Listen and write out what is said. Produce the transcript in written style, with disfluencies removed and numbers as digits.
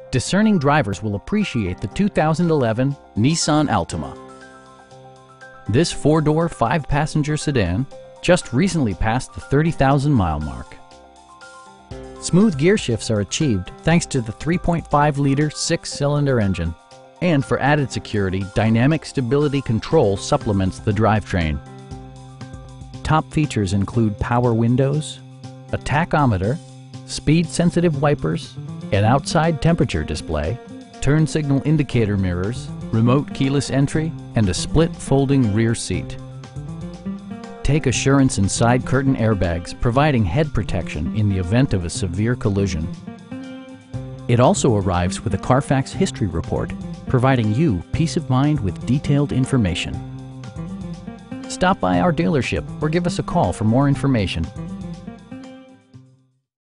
Discerning drivers will appreciate the 2011 Nissan Altima. This four-door, five-passenger sedan just recently passed the 30,000-mile mark. Smooth gear shifts are achieved thanks to the 3.5-liter six-cylinder engine. And for added security, dynamic stability control supplements the drivetrain. Top features include power windows, a tachometer, speed-sensitive wipers, an outside temperature display, turn signal indicator mirrors, remote keyless entry, and a split folding rear seat. Take assurance in side curtain airbags, providing head protection in the event of a severe collision. It also arrives with a Carfax history report, providing you peace of mind with detailed information. Stop by our dealership or give us a call for more information.